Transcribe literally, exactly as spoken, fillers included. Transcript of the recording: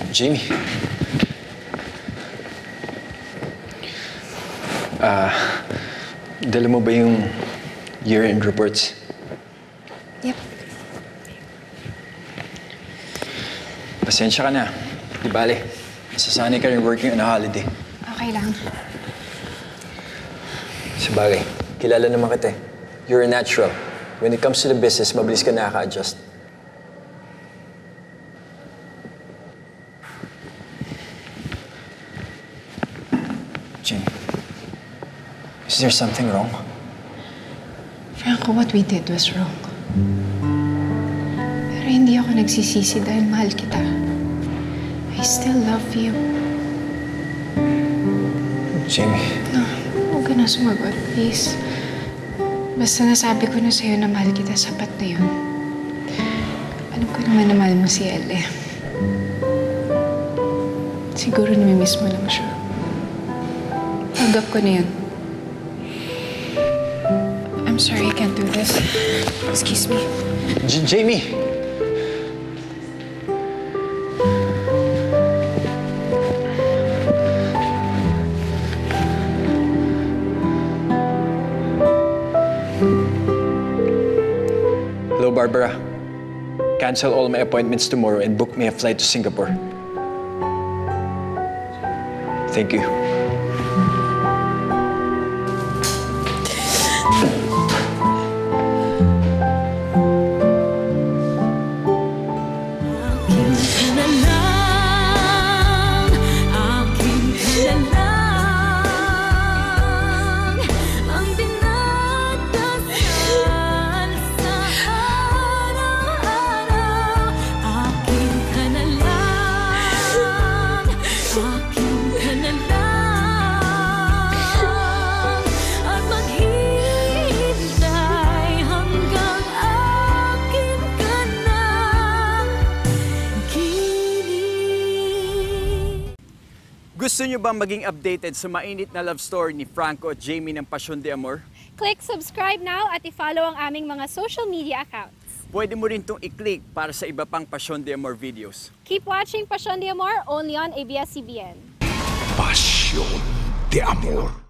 Jamie. Ah, uh, dala mo ba yung year-end reports? Yep. Pasensya ka na. Di bale. Masasanay ka rin working on a holiday. Okay lang. Sabagay, kilala naman kita eh. You're a natural. When it comes to the business, mabilis ka nakaka-adjust. Jane, is there something wrong? Franco, what we did was wrong. Pero hindi ako nagsisisi dahil mahal kita. I still love you. Jamie. No, huwag ka na sumagot, please. Basta nasabi ko na sa'yo na mahal kita, sapat na yun. Alam ko naman na mahal mo si Elle. Siguro namimiss mo lang siya. Tanggap ko na yun. I'm sorry, I can't do this. Excuse me. J Jamie! Hello, Barbara. Cancel all my appointments tomorrow and book me a flight to Singapore. Thank you. Gusto niyo bang maging updated sa mainit na love story ni Franco at Jamie ng Passion de Amor? Click subscribe now at i-follow ang aming mga social media accounts. Pwede mo rin itong i-click para sa iba pang Passion de Amor videos. Keep watching Passion de Amor only on A B S C B N. Passion de Amor.